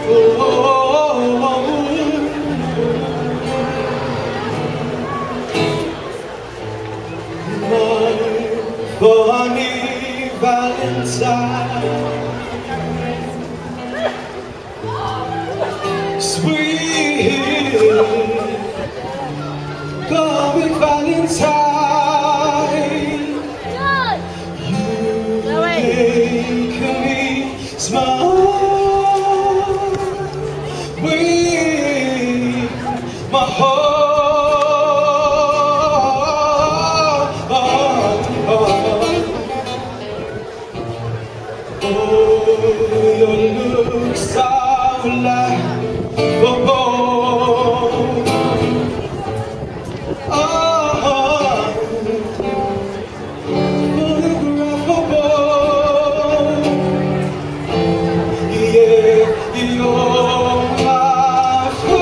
Bonnie Valentine, sweet Bonnie Valentine, you make me smile with my heart. Your looks are laughable. Ungrabbable. Yeah, you're my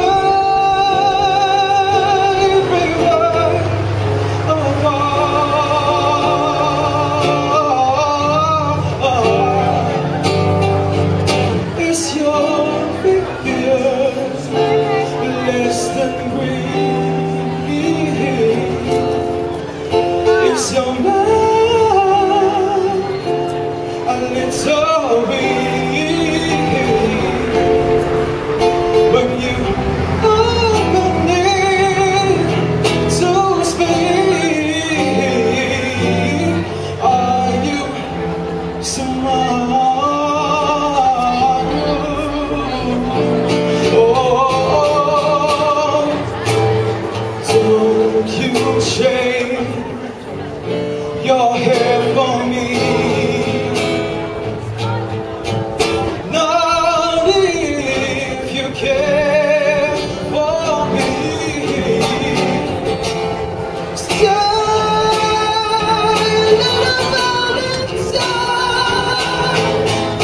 favorite word of all. It's your figures, less than green. It's your mind, a little weak. When you open it to speak, are you someone? You shake your hair for me, not if you care for me. Stay, little Valentine.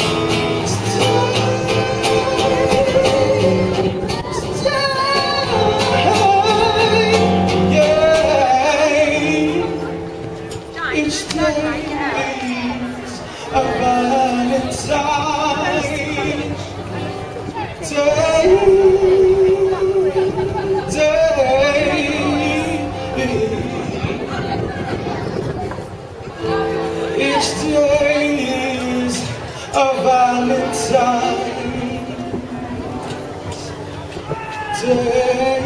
Each day is a Valentine day. Each day is a Valentine day.